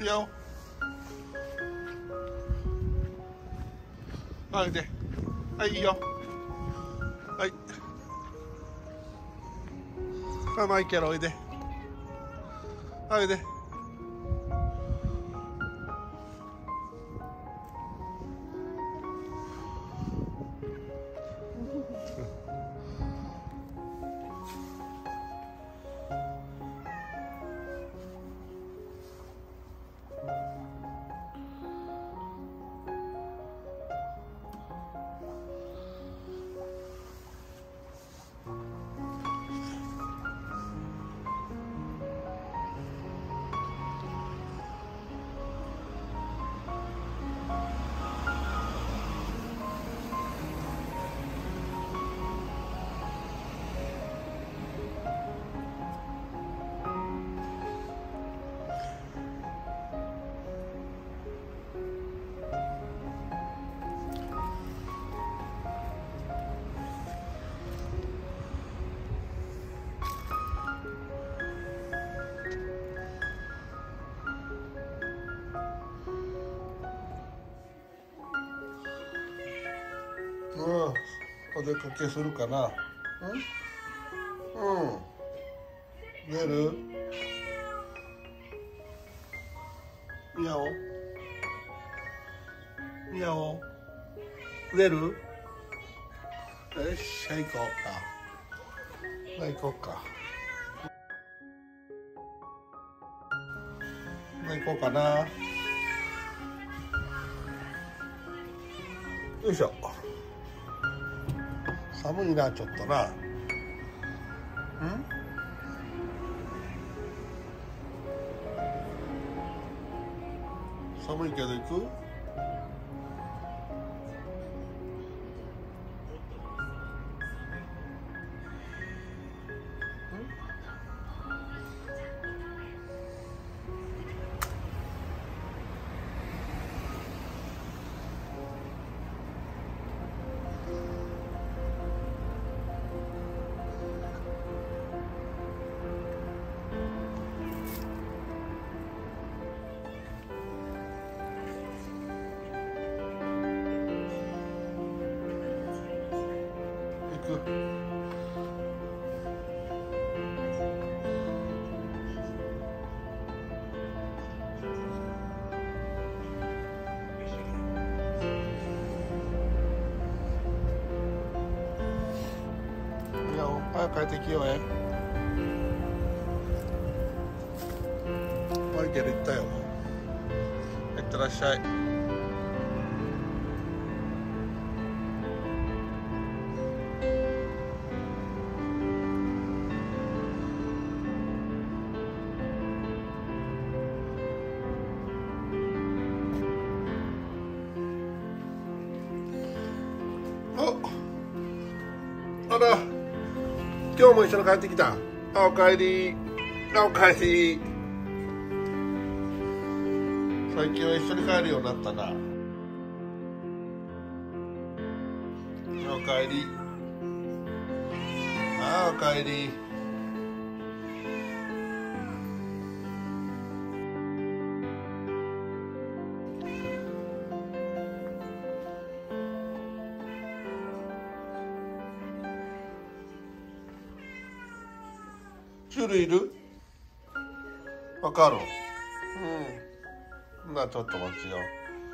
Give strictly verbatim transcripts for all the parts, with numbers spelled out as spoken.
よ。おいで。はい、いいよ。はい。あ、マイケルおいで。おいで。うん、お出かけするかな。うん。うん。出る？ミヤオ。ミヤオ。出る？よし、はい、行こうか。はい、行こうか。はい、行こうかな。よいしょ。寒いな、ちょっとな。ん？寒いけど行く？行く？いや、早く帰ってきようえ。マイケル行ったよ。いってらっしゃい。あ、あら、今日も一緒に帰ってきた。あ、おかえり。あ、おかえり。最近は一緒に帰るようになったな。おかえり。あ、おかえり。種類いる？わかる？うん。な、ちょっと待つよ。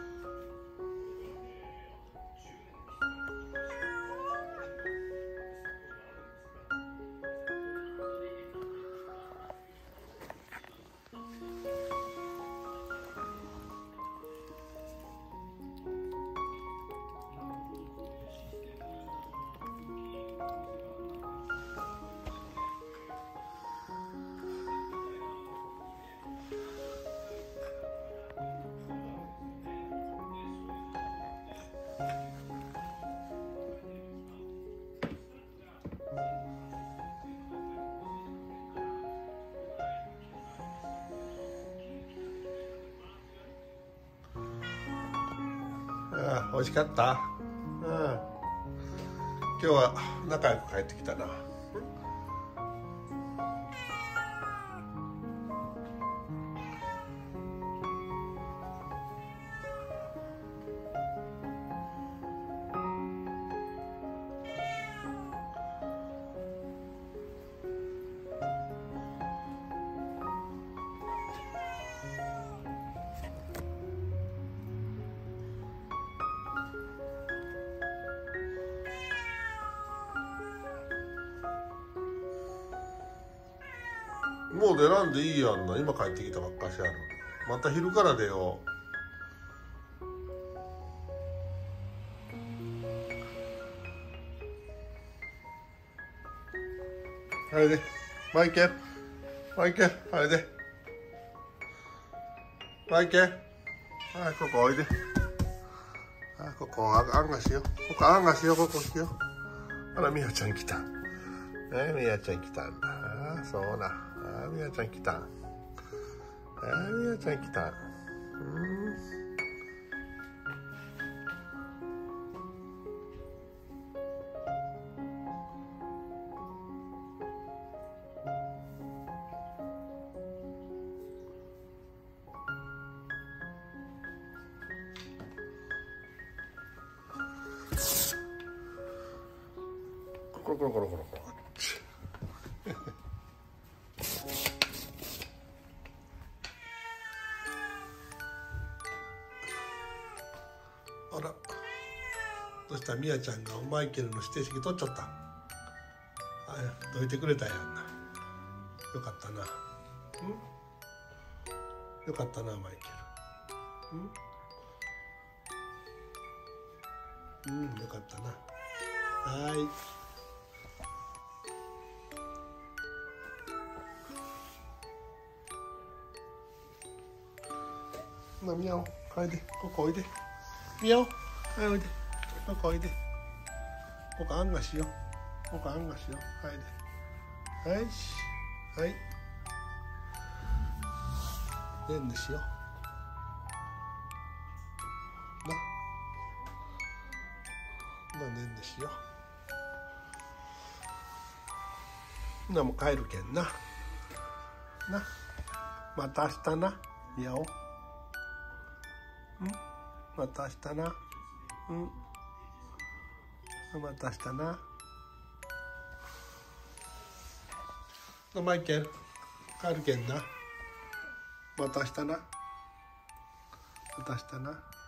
ああ、美味しかった。うん。今日は仲良く帰ってきたな。 もう出らんでいいやんな。今帰ってきたばっかしやろ。また昼から出よう。はいでマイケルマイケルはいでマイケルはいここおいで。はいここあんがしよう。ここあんがしよう。ここしよう。あらみやちゃん来た。えみやちゃん来たんだ。ああそうな。あみやちゃん来た。あみやちゃん来た。うんコロコロコロコロコロ。あら、どうしたみやちゃんがマイケルの指定席取っちゃった。あ、どいてくれたやんな。よかったな。うんよかったなマイケル。うんうんよかったな。はい。なみやおおいでここおいでみやおはいおいでここおいでここあんがしようここあんがしようはいではいしはいねんでしようななねんでしようなもう帰るけんななまた明日なみやおうんまた明日なうんまた明日なマイケル帰るけんなまた明日なまた明日な。